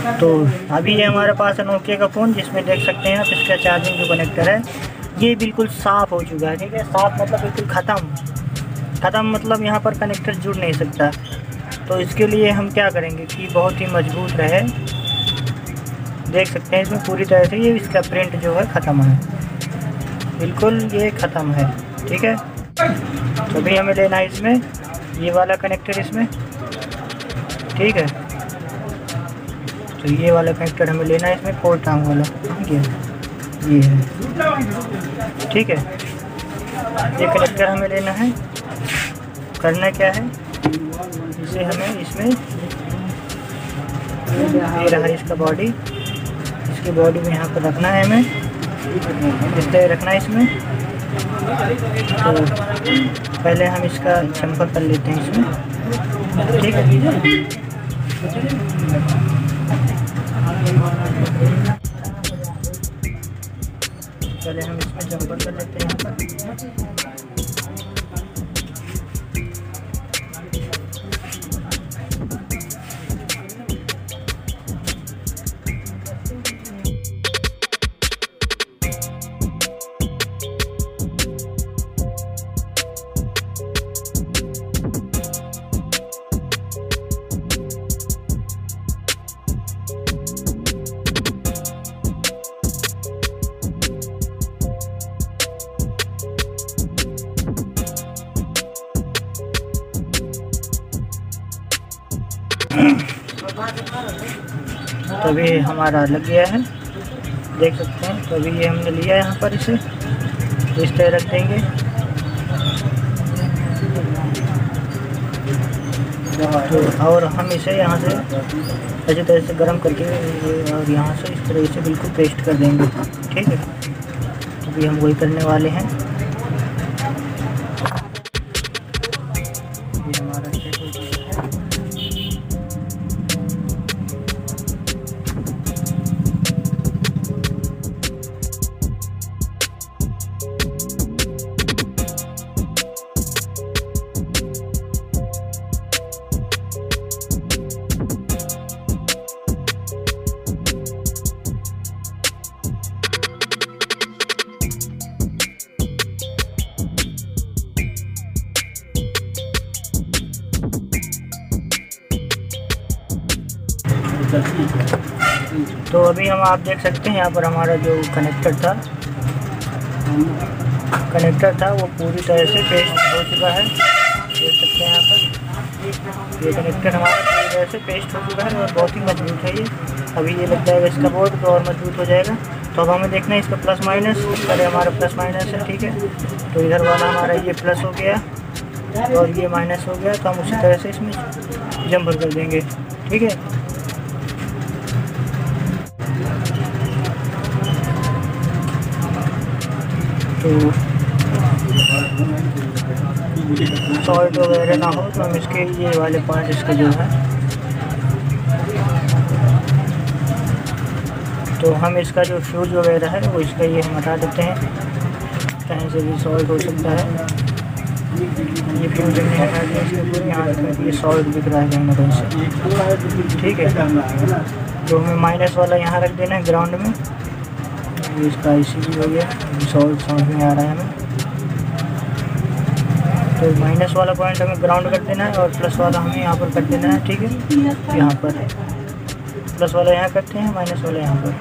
तो अभी ये हमारे पास है नोकिया का फ़ोन, जिसमें देख सकते हैं आप इसका चार्जिंग जो कनेक्टर है ये बिल्कुल साफ़ हो चुका है। ठीक है, साफ़ मतलब बिल्कुल ख़त्म मतलब यहाँ पर कनेक्टर जुड़ नहीं सकता। तो इसके लिए हम क्या करेंगे कि बहुत ही मजबूत रहे। देख सकते हैं इसमें पूरी तरह से ये इसका प्रिंट जो है ख़त्म है, बिल्कुल ये ख़त्म है। ठीक है, तो अभी हमें लेना है इसमें ये वाला कनेक्टर इसमें। ठीक है, तो ये वाला कनेक्टर हमें लेना है इसमें, कोड टांग वाला। ये है, ठीक है, ये कनेक्टर हमें लेना है। करना क्या है, इसे हमें इसमें ये रहा इसका बॉडी, इसकी बॉडी में यहाँ पर रखना है हमें, इस तरह रखना है इसमें। तो पहले हम इसका चम्पर कर लेते हैं इसमें। ठीक है, पहले हम इसमें जम्पर कर लेते हैं यहाँ पर। तो अभी हमारा लग गया है, देख सकते हैं। तो अभी ये हमने लिया है यहाँ पर, इसे तो इस तरह रख देंगे। तो और हम इसे यहाँ से अच्छी तरह से गर्म करके और यहाँ से इस तरह से बिल्कुल पेस्ट कर देंगे। ठीक है, तो अभी हम वही करने वाले हैं। ये हमारा सेट हो चुका है। तो अभी हम आप देख सकते हैं यहाँ पर हमारा जो कनेक्टर था वो पूरी तरह से पेस्ट हो चुका है। देख सकते हैं यहाँ पर ये कनेक्टर हमारा पूरी तरह से पेस्ट हो चुका है और बहुत ही मजबूत है ये। अभी ये लग जाएगा इसका बोर्ड तो और मजबूत हो जाएगा। तो अब हमें देखना है इसका प्लस माइनस। पहले हमारा प्लस माइनस है, ठीक है, तो इधर वाला हमारा ये प्लस हो गया और ये माइनस हो गया। तो हम उसी तरह से इसमें जम्पर कर देंगे। ठीक है, तो सॉल्ट वगैरह ना हो तो हम इसके ये वाले पॉइंट इसके जो है, तो हम इसका जो फ्यूज वगैरह है वो इसका ये हम हटा देते हैं। कहीं से भी सॉल्ट हो सकता है, ये फ्यूज हमने हटा दिया इसके। यहाँ पर ये सॉल्ट दिख रहा है कहीं ना कहीं से। ठीक है, तो हमें माइनस वाला यहाँ रख देना है ग्राउंड में। इसका IC भी हो गया, सॉल्ट समझ में आ रहा है हमें। तो माइनस वाला पॉइंट हमें ग्राउंड कर देना है और प्लस वाला हमें यहाँ पर कर देना है। ठीक है, यहाँ पर प्लस वाला यहाँ करते हैं, माइनस वाला यहाँ पर।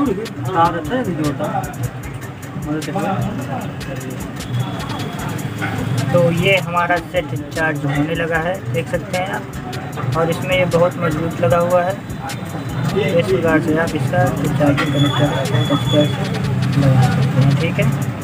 तो ये हमारा सेट चार्ज होने लगा है, देख सकते हैं आप। और इसमें ये बहुत मजबूत लगा हुआ है। इस प्रकार से आप इसका चार्जिंग कनेक्टर बहुत अच्छी तरह से लगा सकते हैं, ठीक है।